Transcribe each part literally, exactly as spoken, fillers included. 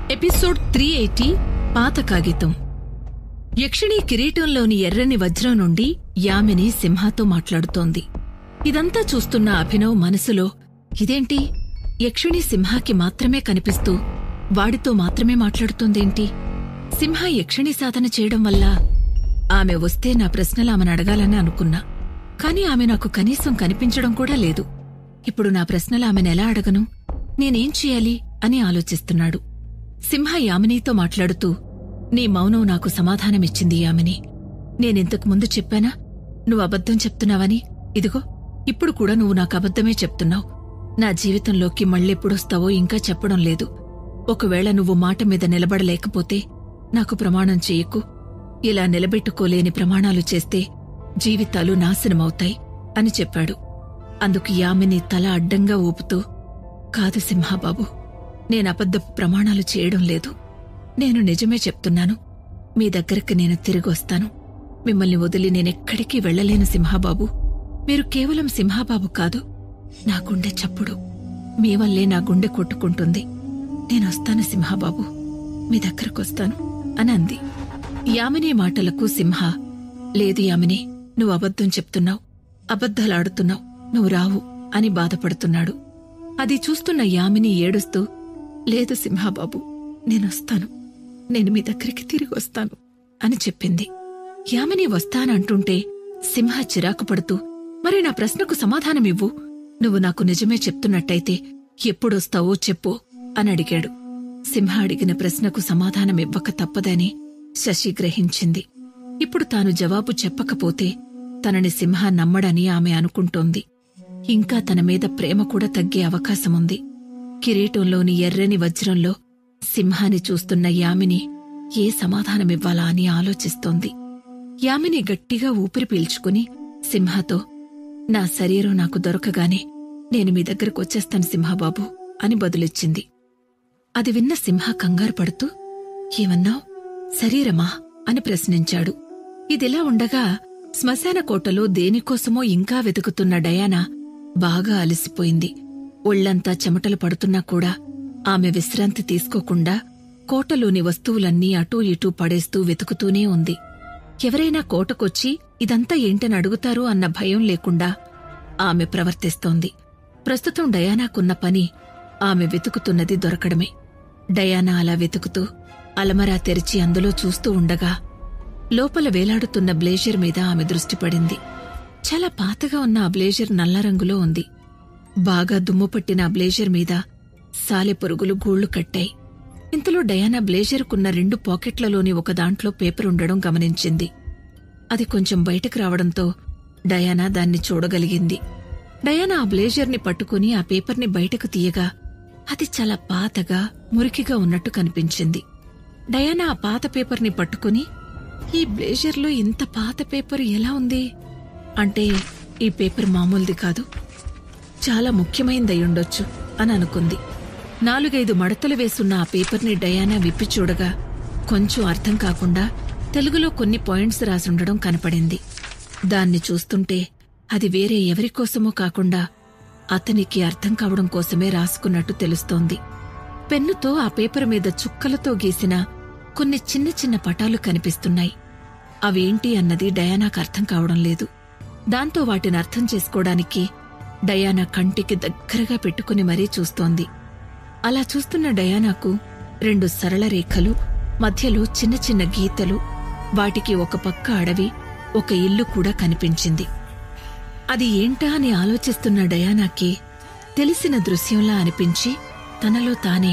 Episode three eighty పాత కాగితం. యక్షిణి కిరీటంలోని ఎర్రని వజ్రం నుండి యామిని సింహతో మాట్లాడుతోంది. ఇదంతా చూస్తున్న అభినవ్ మనసులో ఇదేంటి, యక్షిణి సింహాకి మాత్రమే కనిపిస్తూ వాడితో మాత్రమే మాట్లాడుతోందేంటి? సింహ యక్షిణి సాధన చేయడం వల్ల ఆమె వస్తే నా ప్రశ్నలు ఆమెను అడగాలని అనుకున్నా. కాని ఆమె నాకు కనీసం కనిపించడం కూడా లేదు. ఇప్పుడు నా ప్రశ్నలు ఆమెనెలా అడగను? నేనేం చెయ్యాలి అని ఆలోచిస్తున్నాడు. సింహ యామినితో మాట్లాడుతూ, నీ మౌనం నాకు సమాధానమిచ్చింది యామిని. నేనింతకు ముందు చెప్పానా నువ్వు అబద్ధం చెప్తున్నావని? ఇదిగో ఇప్పుడు కూడా నువ్వు నాకు అబద్ధమే చెప్తున్నావు. నా జీవితంలోకి మళ్ళెప్పుడొస్తావో ఇంకా చెప్పడం లేదు. ఒకవేళ నువ్వు మాట మీద నిలబడలేకపోతే నాకు ప్రమాణం చెయ్యకు. ఇలా నిలబెట్టుకోలేని ప్రమాణాలు చేస్తే జీవితాలు నాశనమవుతాయి అని చెప్పాడు. అందుకు యామిని తల అడ్డంగా ఊపుతూ, కాదు సింహాబాబు, నేనబద్ధపు ప్రమాణాలు చేయడం లేదు. నేను నిజమే చెప్తున్నాను. మీ దగ్గరికి నేను తిరిగొస్తాను. మిమ్మల్ని వదిలి నేనెక్కడికి వెళ్లలేను సింహాబాబు. మీరు కేవలం సింహాబాబు కాదు, నా గుండె చప్పుడు. మీ వల్లే నా గుండె కొట్టుకుంటుంది. నేనొస్తాను సింహాబాబు, మీ దగ్గరకొస్తాను అని అంది. యామిని మాటలకు సింహ, లేదు యామిని, నువ్వు అబద్ధం చెప్తున్నావు, అబద్ధాలాడుతున్నావు, నువ్వు రావు అని బాధపడుతున్నాడు. అది చూస్తున్న యామిని ఏడుస్తూ, లేదు సింహాబాబు, నేనొస్తాను, నేను మీ దగ్గరికి తిరిగొస్తాను అని చెప్పింది. యామిని వస్తానంటుంటే సింహ చిరాకు పడుతూ, మరి నా ప్రశ్నకు సమాధానమివ్వు. నువ్వు నాకు నిజమే చెప్తున్నట్టయితే ఎప్పుడొస్తావో చెప్పు అని అడిగాడు. సింహ అడిగిన ప్రశ్నకు సమాధానమివ్వక తప్పదని శశి గ్రహించింది. ఇప్పుడు తాను జవాబు చెప్పకపోతే తనని సింహ నమ్మడని ఆమె అనుకుంటోంది. ఇంకా తన మీద ప్రేమ కూడా తగ్గే అవకాశముంది. కిరీటంలోని ఎర్రని వజ్రంలో సింహాన్ని చూస్తున్న యామిని ఏ సమాధానమివ్వాలా అని ఆలోచిస్తోంది. యామిని గట్టిగా ఊపిరి పీల్చుకుని సింహతో, నా శరీరం నాకు దొరకగానే నేను మీ దగ్గరకొచ్చేస్తాను సింహబాబు అని బదులిచ్చింది. అది విన్న సింహ కంగారు పడుతూ, ఏమన్నావ్? శరీరమా అని ప్రశ్నించాడు. ఇదిలా ఉండగా శ్మశాన కోటలో దేనికోసమో ఇంకా వెతుకుతున్న డయానా బాగా అలసిపోయింది. ఒళ్లంతా చెమటలు పడుతున్నా కూడా ఆమె విశ్రాంతి తీసుకోకుండా కోటలోని వస్తువులన్నీ అటూ ఇటూ పడేస్తూ వెతుకుతూనే ఉంది. ఎవరైనా కోటకొచ్చి ఇదంతా ఏంటని అడుగుతారు అన్న భయం లేకుండా ఆమె ప్రవర్తిస్తోంది. ప్రస్తుతం డయానాకున్న పని ఆమె వెతుకుతున్నది దొరకడమే. డయానా అలా వెతుకుతూ అలమరా తెరిచి అందులో చూస్తూ ఉండగా లోపల వేలాడుతున్న బ్లేజర్ మీద ఆమె దృష్టి పడింది. చాలా పాతగా ఉన్న ఆ బ్లేజర్ నల్ల రంగులో ఉంది. బాగా దుమ్ముపట్టిన ఆ బ్లేజర్ మీద సాలెపురుగులు గూళ్లు కట్టాయి. ఇంతలో డయానా బ్లేజర్కున్న రెండు పాకెట్లలోని ఒక దాంట్లో పేపర్ ఉండడం గమనించింది. అది కొంచెం బయటకు రావడంతో డయానా దాన్ని చూడగలిగింది. డయానా ఆ బ్లేజర్ని పట్టుకుని ఆ పేపర్ని బయటకు తీయగా అది చాలా పాతగా మురికిగా ఉన్నట్టు కనిపించింది. డయానా ఆ పాత పేపర్ని పట్టుకుని, ఈ బ్లేజర్లో ఇంత పాత పేపర్ ఎలా ఉంది? అంటే ఈ పేపర్ మామూలుది కాదు, చాలా ముఖ్యమైందయ్యుండొచ్చు అని అనుకుంది. నాలుగైదు మడతలు వేసున్న ఆ పేపర్ని డయానా విప్పి చూడగా కొంచెం అర్థం కాకుండా తెలుగులో కొన్ని పాయింట్స్ రాసుండడం కనపడింది. దాన్ని చూస్తుంటే అది వేరే ఎవరికోసమో కాకుండా అతనికి అర్థం కావడం కోసమే రాసుకున్నట్టు తెలుస్తోంది. పెన్నుతో ఆ పేపర్ మీద చుక్కలతో గీసిన కొన్ని చిన్న చిన్న పటాలు కనిపిస్తున్నాయి. అవేంటి అన్నది డయానాకు అర్థం కావడం లేదు. దాంతో వాటిని అర్థం చేసుకోవడానికి డయానా కంటికి దగ్గరగా పెట్టుకుని మరీ చూస్తోంది. అలా చూస్తున్న డయానాకు రెండు సరళ రేఖలు, మధ్యలో చిన్న చిన్న గీతలు, వాటికి ఒక పక్క అడవి, ఒక ఇల్లు కూడా కనిపించింది. అది ఏంటా అని ఆలోచిస్తున్న డయానాకి తెలిసిన దృశ్యంలా అనిపించి తనలో తానే,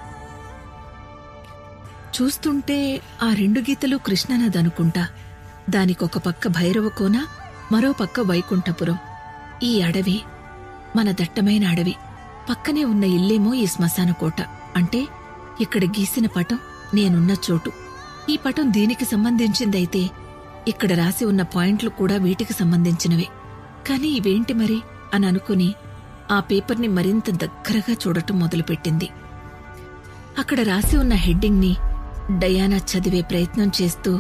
చూస్తుంటే ఆ రెండు గీతలు కృష్ణానదనుకుంటా. దానికొక పక్క భైరవకోన, మరో పక్క వైకుంఠపురం. ఈ అడవి మన దట్టమైన అడవి, పక్కనే ఉన్న ఇల్లేమో ఈ శ్మశానకోట. అంటే ఇక్కడ గీసిన పటం నేనున్న చోటు. ఈ పటం దీనికి సంబంధించిందైతే ఇక్కడ రాసి ఉన్న పాయింట్లు కూడా వీటికి సంబంధించినవే. కాని ఇవేంటి మరి అని అనుకుని ఆ పేపర్ని మరింత దగ్గరగా చూడటం మొదలుపెట్టింది. అక్కడ రాసి ఉన్న హెడ్డింగ్ని డయానా చదివే ప్రయత్నం చేస్తూ,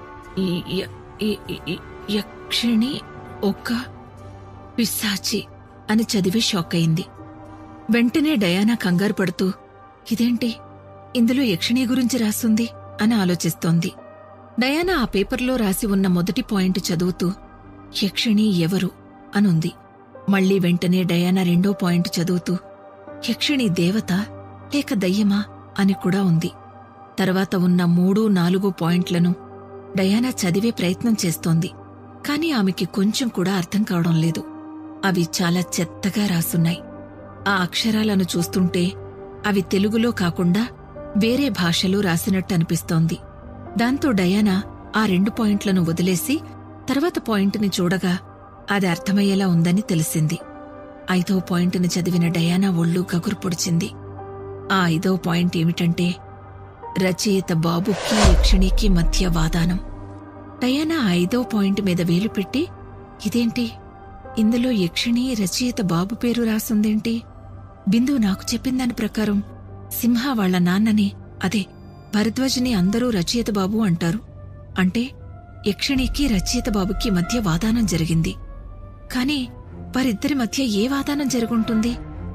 యక్షిణి ఒక పిశాచి అని చదివి షాక్ అయింది. వెంటనే డయానా కంగారు పడుతూ, ఇదేంటి, ఇందులో యక్షిణి గురించి రాసుంది అని ఆలోచిస్తోంది. డయానా ఆ పేపర్లో రాసి ఉన్న మొదటి పాయింట్ చదువుతూ యక్షిణి ఎవరు అనుంది. మళ్లీ వెంటనే డయానా రెండో పాయింట్ చదువుతూ యక్షిణి దేవత లేక దయ్యమా అని కూడా ఉంది. తర్వాత ఉన్న మూడు నాలుగో పాయింట్లను డయానా చదివే ప్రయత్నం చేస్తోంది. కాని ఆమెకి కొంచెం కూడా అర్థం కావడం లేదు. అవి చాలా చెత్తగా రాసున్నాయి. ఆ అక్షరాలను చూస్తుంటే అవి తెలుగులో కాకుండా వేరే భాషలో రాసినట్టు అనిపిస్తోంది. దాంతో డయానా ఆ రెండు పాయింట్లను వదిలేసి తర్వాత పాయింట్ని చూడగా అది అర్థమయ్యేలా ఉందని తెలిసింది. ఐదో పాయింట్ని చదివిన డయానా ఒళ్ళు గగురు పొడిచింది. ఆ ఐదో పాయింట్ ఏమిటంటే రచయిత బాబుకి యక్షిణికి మధ్య వాదానం. డయానా ఐదో పాయింట్ మీద వేలు పెట్టి ఇదేంటి, ఇందులో యక్షిణి రచయిత బాబు పేరు రాసుందేంటి? బిందు నాకు చెప్పిందాని ప్రకారం సింహ వాళ్ల నాన్నని, అదే భరద్వాజని అందరూ రచయిత బాబు అంటారు. అంటే యక్షిణికి రచయిత బాబుకి మధ్య వాదానం జరిగింది. కాని వారిద్దరి మధ్య ఏ వాదానం జరుగుంటుంది?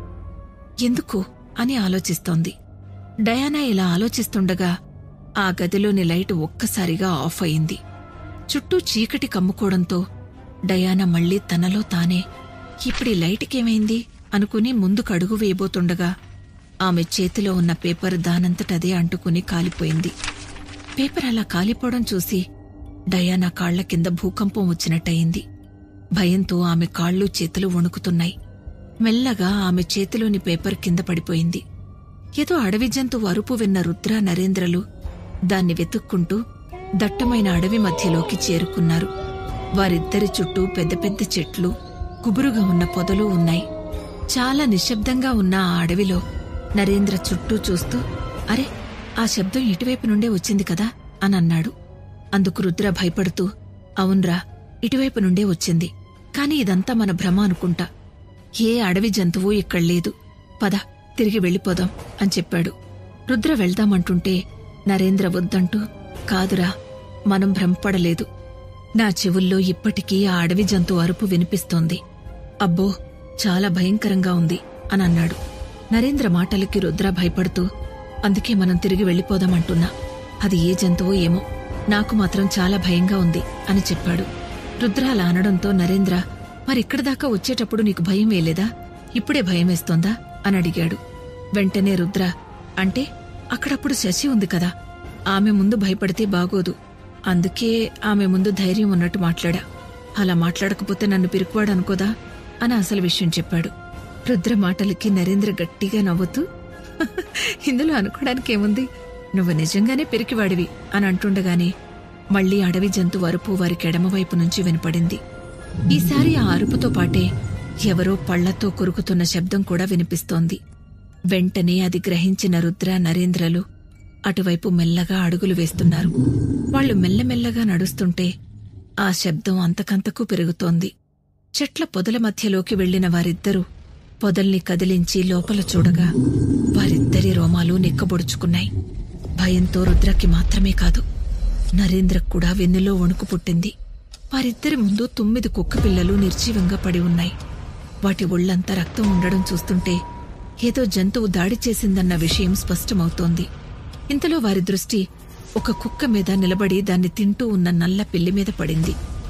ఎందుకు అని ఆలోచిస్తోంది. డయానా ఇలా ఆలోచిస్తుండగా ఆ గదిలోని లైటు ఒక్కసారిగా ఆఫ్ అయింది. చుట్టూ చీకటి కమ్ముకోవడంతో డయానా మళ్లీ తనలో తానే ఇప్పుడీ లైటుకేమైంది అనుకుని ముందుకు అడుగు వేయబోతుండగా ఆమె చేతిలో ఉన్న పేపర్ దానంతటదే అంటుకుని కాలిపోయింది. పేపర్ అలా కాలిపోవడం చూసి డయానా కాళ్ల కింద భూకంపం వచ్చినట్టయింది. భయంతో ఆమె కాళ్ళు చేతులు వణుకుతున్నాయి. మెల్లగా ఆమె చేతిలోని పేపర్ కింద పడిపోయింది. ఏదో అడవి జంతువు అరుపు విన్న రుద్ర, నరేంద్రలు దాన్ని వెతుక్కుంటూ దట్టమైన అడవి మధ్యలోకి చేరుకున్నారు. వారిద్దరి చుట్టూ పెద్ద పెద్ద చెట్లు, గుబురుగా ఉన్న పొదలు ఉన్నాయి. చాలా నిశ్శబ్దంగా ఉన్న ఆ అడవిలో నరేంద్ర చుట్టూ చూస్తూ అరే, ఆ శబ్దం ఇటువైపు నుండే వచ్చింది కదా అనన్నాడు. అందుకు రుద్ర భయపడుతూ అవున్రా, ఇటువైపు నుండే వచ్చింది. కాని ఇదంతా మన భ్రమ అనుకుంటా. ఏ అడవి జంతువు ఇక్కడ్లేదు. పద, తిరిగి వెళ్ళిపోదాం అని చెప్పాడు. రుద్ర వెళ్దామంటుంటే నరేంద్ర వద్దంటూ కాదురా, మనం భ్రమపడలేదు. నా చెవుల్లో ఇప్పటికీ ఆ అడవి జంతువు అరుపు వినిపిస్తోంది. అబ్బో, చాలా భయంకరంగా ఉంది అనన్నాడు. నరేంద్ర మాటలకి రుద్ర భయపడుతూ అందుకే మనం తిరిగి వెళ్ళిపోదామంటున్నా. అది ఏ జంతువో ఏమో, నాకు మాత్రం చాలా భయంగా ఉంది అని చెప్పాడు. రుద్ర అలా అనడంతో నరేంద్ర మరిక్కడిదాకా వచ్చేటప్పుడు నీకు భయం వేయలేదా? ఇప్పుడే భయం వేస్తోందా అని అడిగాడు. వెంటనే రుద్ర అంటే అక్కడప్పుడు శశి ఉంది కదా, ఆమె ముందు భయపడితే బాగోదు. అందుకే ఆమె ముందు ధైర్యం ఉన్నట్టు మాట్లాడా. అలా మాట్లాడకపోతే నన్ను పిరుకువాడనుకోదా అని అసలు విషయం చెప్పాడు. రుద్ర మాటలకి నరేంద్ర గట్టిగా నవ్వుతూ ఇందులో అనుకోవడానికేముంది, నువ్వు నిజంగానే పిరికివాడివి అని అంటుండగానే మళ్లీ అడవి జంతు అరుపు వారికి ఎడమవైపు నుంచి వినపడింది. ఈసారి ఆ అరుపుతో పాటే ఎవరో పళ్లతో కొరుకుతున్న శబ్దం కూడా వినిపిస్తోంది. వెంటనే అది గ్రహించిన రుద్ర, నరేంద్రలు అటువైపు మెల్లగా అడుగులు వేస్తున్నారు. వాళ్లు మెల్లమెల్లగా నడుస్తుంటే ఆ శబ్దం అంతకంతకు పెరుగుతోంది. చెట్ల పొదల మధ్యలోకి వెళ్లిన వారిద్దరూ పొదల్ని కదిలించి లోపల చూడగా వారిద్దరి రోమాలు నిక్కబొడుచుకున్నాయి. భయంతో రుద్రకి మాత్రమే కాదు, నరేంద్రకు కూడా వెన్నులో వణుకు పుట్టింది. వారిద్దరి ముందు తొమ్మిది కుక్కపిల్లలు నిర్జీవంగా పడి ఉన్నాయి. వాటి ఒళ్లంతా రక్తం ఉండడం చూస్తుంటే ఏదో జంతువు దాడి చేసిందన్న విషయం స్పష్టమవుతోంది. ఇంతలో వారి దృష్టి ఒక కుక్క మీద నిలబడి దాన్ని తింటూ ఉన్న నల్ల పిల్లి మీద పడింది.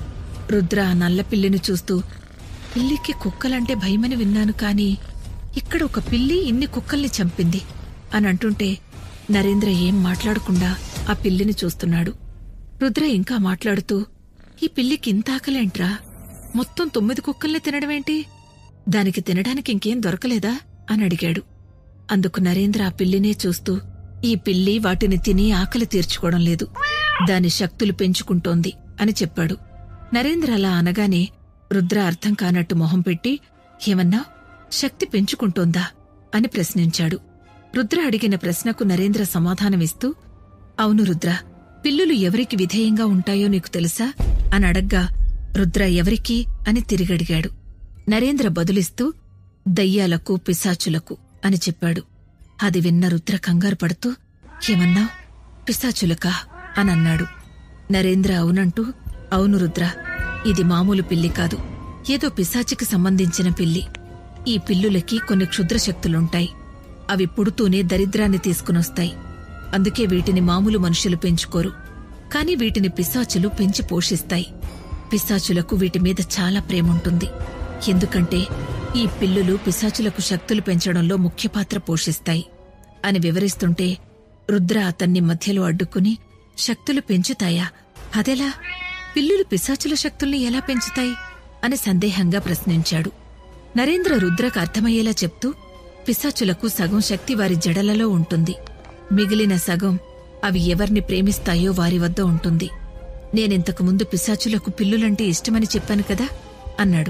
రుద్ర ఆ నల్ల పిల్లిని చూస్తూ పిల్లికి కుక్కలంటే భయమని విన్నాను, కాని ఇక్కడ ఒక పిల్లి ఇన్ని కుక్కల్ని చంపింది అని అంటుంటే నరేంద్ర ఏం మాట్లాడకుండా ఆ పిల్లిని చూస్తున్నాడు. రుద్ర ఇంకా మాట్లాడుతూ ఈ పిల్లికి ఇంత ఆకలేంట్రా, మొత్తం తొమ్మిది కుక్కల్ని తినడమేంటి, దానికి తినడానికి ఇంకేం దొరకలేదా అని అడిగాడు. అందుకు నరేంద్ర ఆ పిల్లినే చూస్తూ ఈ పిల్లి వాటిని తిని ఆకలి తీర్చుకోవడం లేదు, దాని శక్తులు పెంచుకుంటోంది అని చెప్పాడు. నరేంద్ర అలా అనగానే రుద్ర అర్థం కానట్టు మొహం పెట్టి ఏమన్నా శక్తి పెంచుకుంటోందా అని ప్రశ్నించాడు. రుద్ర అడిగిన ప్రశ్నకు నరేంద్ర సమాధానమిస్తూ అవును రుద్ర, పిల్లులు ఎవరికి విధేయంగా ఉంటాయో నీకు తెలుసా అని అడగ్గా రుద్ర ఎవరికి అని తిరిగడిగాడు. నరేంద్ర బదులిస్తూ దయ్యాలకు, పిశాచులకు అని చెప్పాడు. అది విన్న రుద్ర కంగారు పడుతూ ఏమన్నా పిశాచులకా అనన్నాడు. నరేంద్ర అవునంటూ అవును రుద్ర, ఇది మామూలు పిల్లి కాదు, ఏదో పిశాచికి సంబంధించిన పిల్లి. ఈ పిల్లులకి కొన్ని క్షుద్రశక్తులుంటాయి. అవి పుడుతూనే దరిద్రాన్ని తీసుకునొస్తాయి. అందుకే వీటిని మామూలు మనుషులు పెంచుకోరు. కాని వీటిని పిశాచులు పెంచి పోషిస్తాయి. పిశాచులకు వీటి మీద చాలా ప్రేముంటుంది. ఎందుకంటే ఈ పిల్లులు పిశాచులకు శక్తులు పెంచడంలో ముఖ్య పాత్ర పోషిస్తాయి అని వివరిస్తుంటే రుద్ర అతన్ని మధ్యలో అడ్డుకుని, శక్తులు పెంచుతాయా? అదెలా? పిల్లులు పిశాచుల శక్తుల్ని ఎలా పెంచుతాయి అని సందేహంగా ప్రశ్నించాడు. నరేంద్ర రుద్రకు అర్థమయ్యేలా చెప్తూ, పిశాచులకు సగం శక్తి వారి జడలలో ఉంటుంది. మిగిలిన సగం అవి ఎవర్ని ప్రేమిస్తాయో వారి వద్ద ఉంటుంది. నేనింతకు ముందు పిశాచులకు పిల్లులంటే ఇష్టమని చెప్పాను కదా అన్నాడు.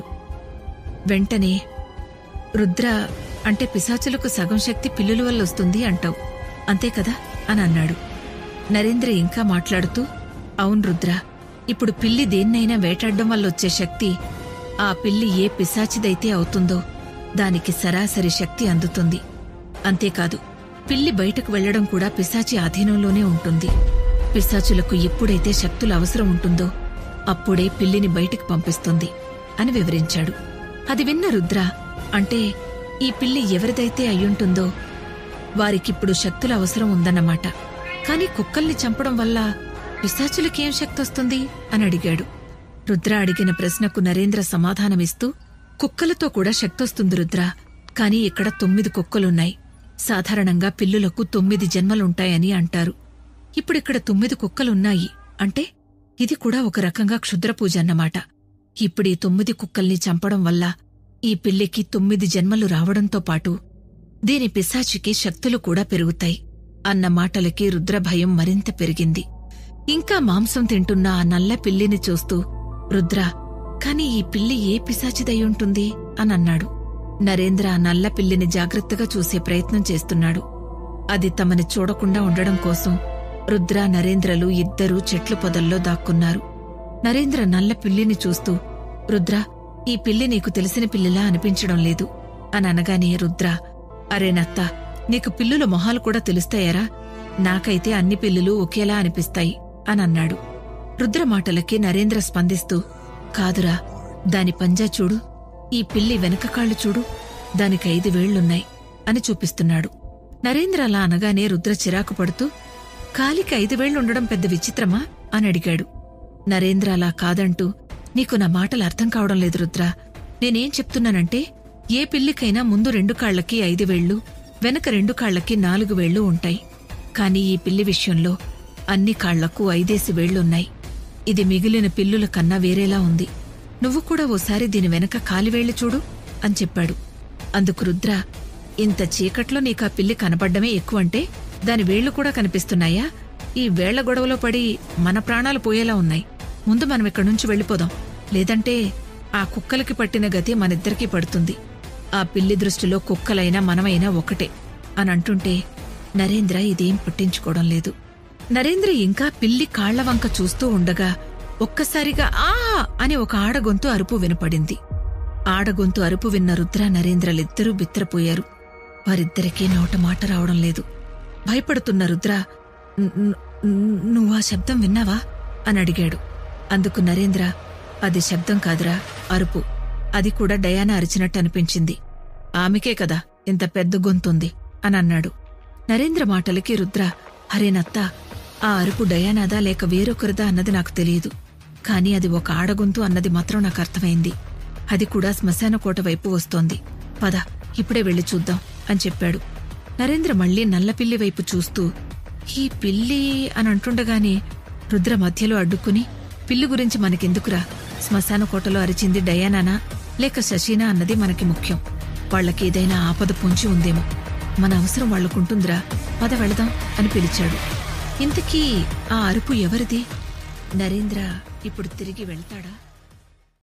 వెంటనే రుద్ర, అంటే పిశాచులకు సగం శక్తి పిల్లుల వల్ల వస్తుంది అంటావు, అంతే కదా అని అన్నాడు. నరేంద్ర ఇంకా మాట్లాడుతూ, అవును రుద్ర, ఇప్పుడు పిల్లి దేన్నైనా వేటాడ్డం వల్లొచ్చే శక్తి ఆ పిల్లి ఏ పిశాచిదైతే అవుతుందో దానికి సరాసరి శక్తి అందుతుంది. అంతేకాదు, పిల్లి బయటకు వెళ్లడం కూడా పిశాచి ఆధీనంలోనే ఉంటుంది. పిశాచులకు ఎప్పుడైతే శక్తులు అవసరం ఉంటుందో అప్పుడే పిల్లిని బయటికి పంపిస్తుంది అని వివరించాడు. అది విన్న రుద్ర, అంటే ఈ పిల్లి ఎవరిదైతే అయ్యుంటుందో వారికిప్పుడు శక్తుల అవసరం ఉందన్నమాట. కాని కుక్కల్ని చంపడం వల్ల పిశాచులకేం శక్తొస్తుంది అని అడిగాడు. రుద్ర అడిగిన ప్రశ్నకు నరేంద్ర సమాధానమిస్తూ, కుక్కలతో కూడా శక్తొస్తుంది రుద్ర, కాని ఇక్కడ తొమ్మిది కుక్కలున్నాయి. సాధారణంగా పిల్లులకు తొమ్మిది జన్మలుంటాయని అంటారు. ఇప్పుడిక్కడ తొమ్మిది కుక్కలున్నాయి అంటే ఇది కూడా ఒక రకంగా క్షుద్రపూజ అన్నమాట. ఇప్పుడీ తొమ్మిది కుక్కల్ని చంపడం వల్ల ఈ పిల్లికి తొమ్మిది జన్మలు రావడంతో పాటు దీని పిశాచికి శక్తులు కూడా పెరుగుతాయి అన్న మాటలకి రుద్ర భయం మరింత పెరిగింది. ఇంకా మాంసం తింటున్న ఆ నల్ల పిల్లిని చూస్తూ రుద్ర, కాని ఈ పిల్లి ఏ పిశాచిదయ్యుంటుంది అనన్నాడు. నరేంద్ర ఆ నల్ల పిల్లిని జాగ్రత్తగా చూసే ప్రయత్నం చేస్తున్నాడు. అది తమని చూడకుండా ఉండడం కోసం రుద్ర, నరేంద్రలు ఇద్దరూ చెట్లు పొదల్లో దాక్కున్నారు. నరేంద్ర నల్ల పిల్లిని చూస్తూ, రుద్ర, ఈ పిల్లి నీకు తెలిసిన పిల్లిలా అనిపించడం లేదు అని అనగానే రుద్ర, అరే నత్త, నీకు పిల్లుల మొహాలు కూడా తెలుస్తాయారా? నాకైతే అన్ని పిల్లులు ఒకేలా అనిపిస్తాయి అనన్నాడు. రుద్ర మాటలకి నరేంద్ర స్పందిస్తూ, కాదురా, దాని పంజా చూడు, ఈ పిల్లి వెనక కాళ్లు చూడు, దానికి ఐదు వేళ్లున్నాయి అని చూపిస్తున్నాడు. నరేంద్ర అలా అనగానే రుద్ర చిరాకు పడుతూ, కాలికి ఐదు వేళ్లుండడం పెద్ద విచిత్రమా అని అడిగాడు. నరేంద్ర అలా కాదంటూ, నీకు నా మాటలు అర్థం కావడం లేదు రుద్ర. నేనేం చెప్తున్నానంటే, ఏ పిల్లికైనా ముందు రెండు కాళ్లకి ఐదు వేళ్లు, వెనక రెండు కాళ్లకి నాలుగు వేళ్లు ఉంటాయి. కాని ఈ పిల్లి విషయంలో అన్ని కాళ్లకు ఐదేసి వేళ్లున్నాయి. ఇది మిగిలిన పిల్లుల కన్నా వేరేలా ఉంది. నువ్వు కూడా ఓసారి దీని వెనక కాలివేళ్లు చూడు అని చెప్పాడు. అందుకు రుద్ర, ఇంత చీకట్లో నీకా పిల్లి కనపడ్డమే ఎక్కువంటే దాని వేళ్లు కూడా కనిపిస్తున్నాయా? ఈ వేళ్ల గొడవలో పడి మన ప్రాణాలు పోయేలా ఉన్నాయి. ముందు మనం ఇక్కడి నుంచి వెళ్ళిపోదాం, లేదంటే ఆ కుక్కలకి పట్టిన గతి మనిద్దరికీ పడుతుంది. ఆ పిల్లి దృష్టిలో కుక్కలైనా మనమైనా ఒకటే అని అంటుంటే నరేంద్ర ఇదేం పట్టించుకోవడం లేదు. నరేంద్ర ఇంకా పిల్లి కాళ్లవంక చూస్తూ ఉండగా ఒక్కసారిగా ఆ అని ఒక ఆడగొంతు అరుపు వినపడింది. ఆడగొంతు అరుపు విన్న రుద్ర, నరేంద్రలిద్దరూ బిత్తరపోయారు. వారిద్దరికీ నోట మాట రావడం లేదు. భయపడుతున్న రుద్ర, నువ్వా శబ్దం విన్నావా అని అడిగాడు. అందుకు నరేంద్ర, అది శబ్దం కాదురా, అరుపు. అది కూడా డయానా అరిచినట్టు అనిపించింది. ఆమెకే కదా ఇంత పెద్ద గొంతుంది అని అన్నాడు. నరేంద్ర మాటలకి రుద్ర, హరేనత్తా, ఆ అరుపు డయానాదా లేక వేరొకరిదా అన్నది నాకు తెలియదు. కాని అది ఒక ఆడగొంతు అన్నది మాత్రం నాకు అర్థమైంది. అది కూడా శ్మశాన కోట వైపు వస్తోంది. పద, ఇప్పుడే వెళ్లి చూద్దాం అని చెప్పాడు. నరేంద్ర మళ్లీ నల్లపిల్లి వైపు చూస్తూ, ఈ పిల్లి అని అంటుండగానే రుద్ర మధ్యలో అడ్డుకుని, పిల్లి గురించి మనకెందుకురా, శ్మశాన కోటలో అరిచింది డయానానా లేక శశీనా అన్నది మనకి ముఖ్యం. వాళ్లకేదైనా ఆపద పొంచి ఉందేమో, మన అవసరం వాళ్లకుంటుందిరా, పద వెళదాం అని పిలిచాడు. ఇంతకీ ఆ అరుపు ఎవరిది? నరేంద్ర ఇప్పుడు తిరిగి వెళ్తాడా?